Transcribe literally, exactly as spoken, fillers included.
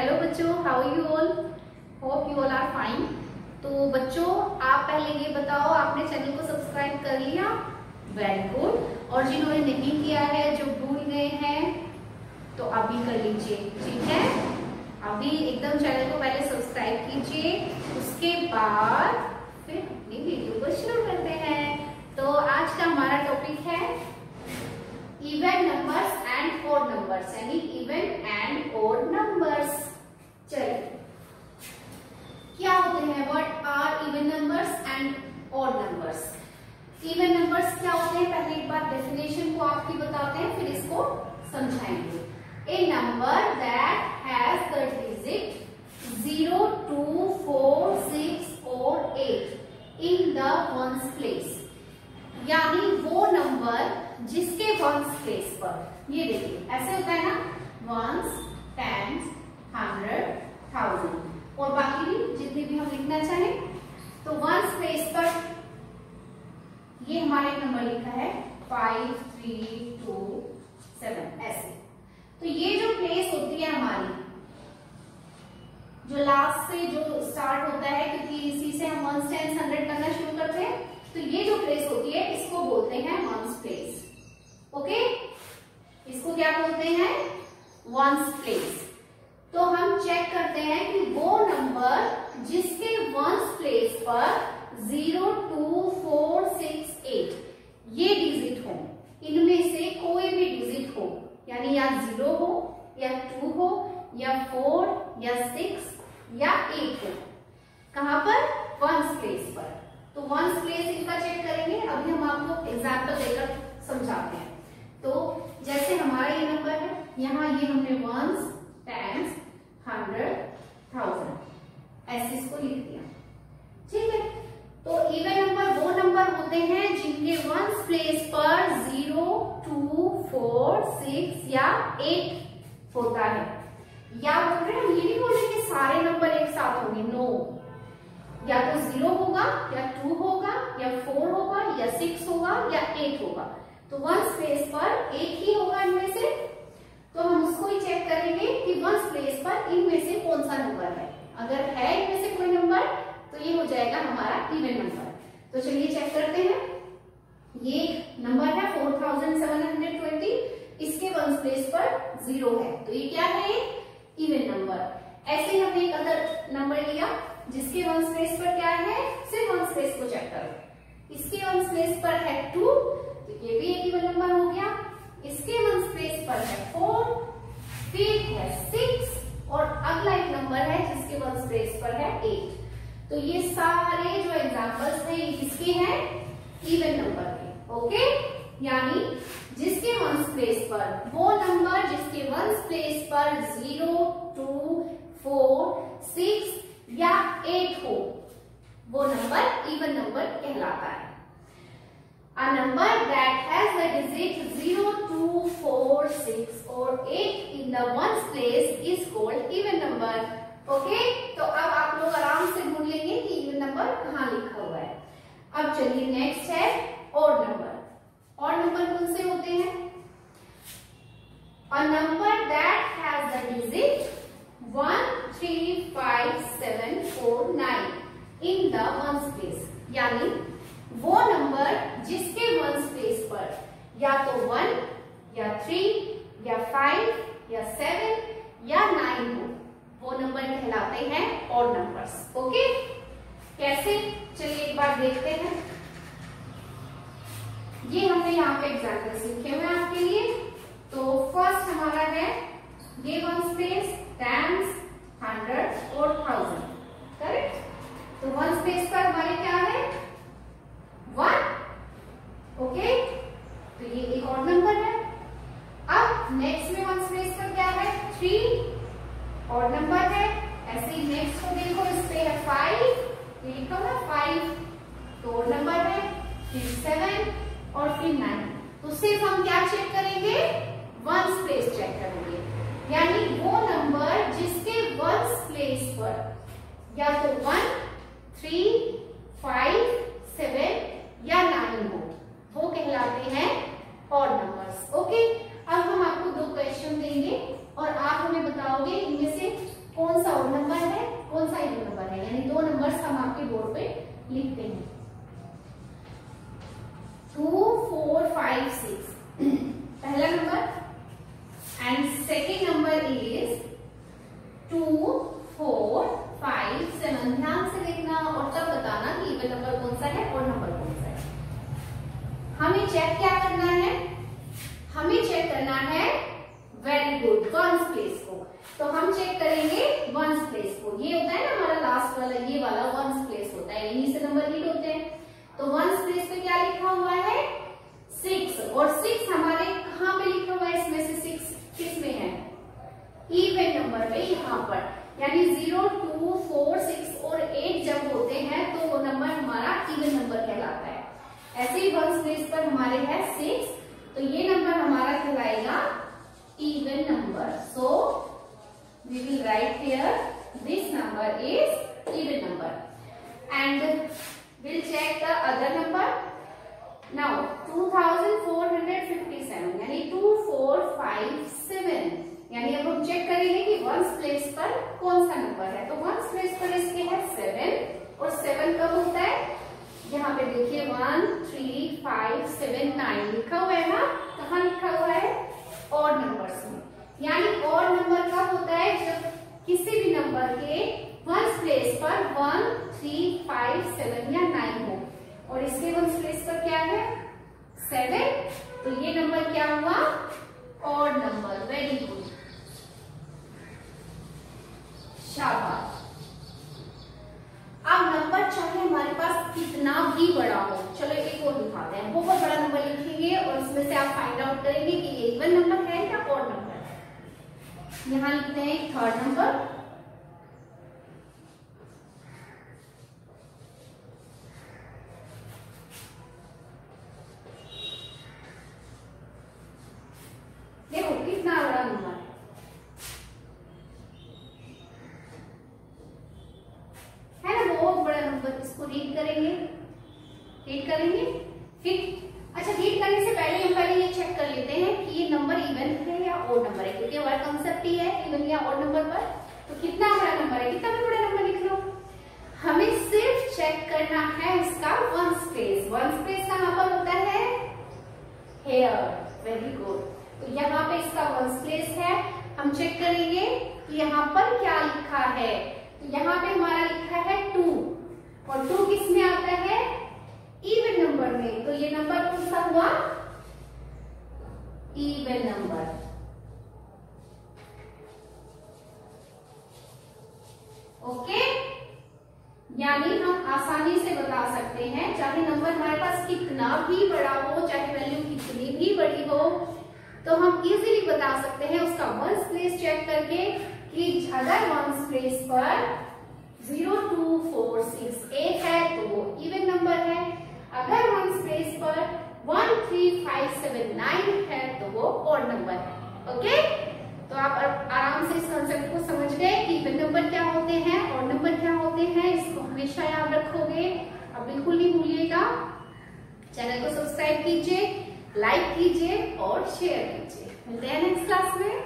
Hello बच्चों, how you all? Hope you all are fine. तो बच्चों, आप पहले ये बताओ, आपने चैनल को सब्सक्राइब कर लिया? Very good. और जिन्होंने नहीं किया है, जो भूल गए हैं, तो अभी कर लीजिए, ठीक है? अभी एकदम चैनल को पहले सब्सक्राइब कीजिए, उसके बाद फिर अपनी वीडियो को शुरू करते हैं। तो आज का हमारा टॉपिक है even numbers and odd numbers, यानी इवन एंड ओड नंबर्स। चलिए, क्या होते हैं? What are even numbers and odd numbers? Even numbers क्या होते हैं? पहले एक बार डेफिनेशन को आपकी बताते हैं, फिर इसको समझाएंगे। A number that has the digit zero, two, four, six और eight in the ones place, यानी वो नंबर जिसके वंस प्लेस पर, ये देखिए ऐसे होता है ना, वंस, टेंस, हंड्रेड, थाउजेंड और बाकी भी जितनी भी हम लिखना चाहें, तो वंस प्लेस पर ये हमारा एक नंबर लिखा है फाइव, थ्री, टू, सेवन, ऐसे। तो ये जो प्लेस होती है हमारी, जो लास्ट से जो स्टार्ट होता है, क्योंकि इसी से हम वंस, टेंस, हंड्रेड करना शुरू करते हैं, तो ये जो प्लेस होती है इसको बोलते हैं वंस प्लेस। ओके, इसको क्या बोलते हैं? Ones place. तो हम चेक करते हैं कि वो नंबर जिसके वंस प्लेस पर zero, two, four, six, eight ये डिजिट हो, इनमें से कोई भी डिजिट हो, यानी या जीरो हो, या टू हो, या फोर, या सिक्स, या एट हो। कहां पर? वंस प्लेस पर। तो वंस प्लेस इनका चेक करेंगे। अभी हम आपको एग्जाम्पल देकर समझाते हैं। तो जैसे हमारा ये नंबर है, यहाँ ये हमने वंस, टेंस, हंड्रेड, थाउजेंड ऐसे इसको लिख दिया, ठीक है? तो इवन नंबर वो नंबर होते हैं जिनके वंस प्लेस पर जीरो, टू, फोर, सिक्स या एट होता है। या बोल रहे हैं, हम ये नहीं बोल रहे कि सारे नंबर एक साथ होंगे, नो। या तो जीरो होगा, या टू होगा, या फोर होगा, या सिक्स होगा, या एट होगा। तो वंस प्लेस पर एक ही होगा इनमें से। तो हम उसको ही चेक करेंगे कि वंस प्लेस पर इनमें से कौन सा नंबर है। अगर है इनमें से कोई नंबर, तो ये हो जाएगा हमारा इवन नंबर। तो चलिए चेक करते हैं। ये नंबर है four thousand seven hundred twenty, इसके वंस प्लेस पर जीरो है, तो ये क्या है? Even number. ऐसे ही हमने एक अदर नंबर लिया जिसके वंस प्लेस पर क्या है, सिर्फ वंस प्लेस को चेक करो। इसके वंस प्लेस पर है टू, तो ये भी एक इवन नंबर हो गया। इसके वंस प्लेस पर है फोर, फिर है सिक्स, और अगला एक नंबर है जिसके वंस प्लेस पर है एट। तो ये सारे जो एग्जांपल्स हैं ये किसके हैं? इवन नंबर के। ओके, यानी जिसके वंस प्लेस पर, वो नंबर जिसके वंस प्लेस पर जीरो, टू, फोर, सिक्स या एट हो, वो नंबर इवन नंबर कहलाता है। A number that has the digit zero, two, four, six और eight in the ones place is called even number. Okay? तो अब आप लोग आराम से ढूंढ लेंगे कि even number कहाँ लिखा हुआ है। अब चलिए नेक्स्ट है odd number. odd number कौन से होते हैं? A number that has the digit one, three, five, seven, four, nine in the ones place, यानी वो नंबर जिसके वंस प्लेस पर या तो वन, या थ्री, या फाइव, या सेवन, या नाइन हो, वो नंबर कहलाते हैं ऑड नंबर्स। ओके, कैसे? चलिए एक बार देखते हैं। ये हमने यहाँ पे एग्जाम्पल्स लिखे हुए हैं आपके लिए। तो फर्स्ट हमारा है ये वंस प्लेस, टेंस, हंड्रेड और थाउजेंड, करेक्ट? तो वंस प्लेस पर हमारे क्या है? वन। ओके, तो ये एक और नंबर है। अब नेक्स्ट में वंस प्लेस पर क्या है? थ्री, और नंबर है। ऐसे ही नेक्स्ट को देखो, इस पे है फाइव, ये लिखा हुआ फाइव, तो और नंबर है। फिर सेवन और फिर नाइन। तो सिर्फ हम क्या चेक करेंगे? वंस प्लेस चेक करेंगे, यानी वो नंबर जिसके वंस प्लेस पर या तो वन, थ्री, फाइव, सेवन या नाइन हो, वो कहलाते हैं ऑड नंबर्स। ओके, अब हम आपको दो क्वेश्चन देंगे और आप हमें बताओगे इनमें से लिखते हैं टू फोर फाइव सिक्स पहला number, and second number is two four five seven. ध्यान से देखना और तब बताना कि इवन नंबर कौन सा है और नंबर कौन सा है। हमें चेक क्या करना है, हमें चेक करना है वेरी गुड वंस प्लेस को। तो हम चेक करेंगे वंस प्लेस को। ये होता है ना हमारा लास्ट वाला, ये वाला वंस प्लेस होता है, यहीं से नंबर लीड होते हैं। तो वंस प्लेस पे क्या लिखा हुआ है सिक्स, और सिक्स हमारे कहाँ पे लिखा हुआ है, इसमें से सिक्स किस में है, इवन नंबर पे, यहाँ पर। यानी जीरो टू फोर सिक्स और एट जब होते हैं तो वो नंबर हमारा इवन नंबर कहलाता है। ऐसे ही वंस प्लेस पर हमारे है सिक्स, तो ये नंबर हमारा कहलाएगा even number. So we will write here this number is even number and will check the other number. Now two thousand four hundred fifty seven यानी टू फोर फाइव सेवन, यानी अब हम check करेंगे कि once place पर कौन सा number है। तो वंस प्लेस पर इसके है सेवन, और सेवन कब होता है, यहाँ पे देखिए one three five seven nine लिखा हुआ है ना, कहाँ लिखा हुआ है, ऑड नंबर्स में। यानी ऑड नंबर कब होता है, जब किसी भी नंबर के वंस प्लेस पर वन थ्री फाइव सेवन या नाइन हो, और इसके वंस प्लेस पर क्या है सेवन, तो ये नंबर क्या हुआ ऑड नंबर। वेरी गुड, शाबाश। अब नंबर चाहे हमारे पास कितना भी बड़ा हो, चलो एक और दिखाते हैं, बहुत बड़ा नंबर लिखेंगे और इसमें से आप फाइंड आउट करेंगे कि ये इवन नंबर है या ऑड नंबर है। यहां लिखते हैं थर्ड नंबर, देखो कितना बड़ा नंबर है, है ना, बहुत बड़ा नंबर। इसको रीड करेंगे, रीड करेंगे फिर। अच्छा, रीड करने से पहले हम पहले ये चेक कर लेते हैं कि ये नंबर इवन है या ऑड नंबर है, क्योंकि हमारा कंसेप्ट ही है इवन या ऑड नंबर पर। तो कितना बड़ा नंबर है, कितना भी बड़ा नंबर लिख लो, हमें सिर्फ चेक करना है उसका वंस प्लेस। वंस प्लेस कहाँ पर होता है, हेयर। वेरी गुड, तो यहाँ पे इसका वंस प्लेस है। हम चेक करेंगे कि यहाँ पर क्या लिखा है, तो यहाँ पे हमारा लिखा है टू, और टू किस में आता है, इवन नंबर में। तो ये नंबर कौन सा हुआ, इवन नंबर। ओके, यानी हम आसानी से बता सकते हैं, चाहे नंबर हमारे पास कितना भी बड़ा हो, चाहे वैल्यू कितनी भी बड़ी हो, तो हम इजीली बता सकते हैं उसका वंस प्लेस चेक करके कि अगर वंस प्लेस पर zero two four six eight है तो वो इवन नंबर है, अगर वंस प्लेस पर one three five seven nine है तो वो ऑड नंबर है। ओके, तो आप आराम से इस कॉन्सेप्ट को समझ गए कि इवन नंबर क्या होते हैं, ऑड नंबर क्या होते हैं, इसको हमेशा याद रखोगे। अब बिल्कुल नहीं भूलिएगा, चैनल को सब्सक्राइब कीजिए, लाइक कीजिए और शेयर कीजिए। मिलते हैं नेक्स्ट क्लास में।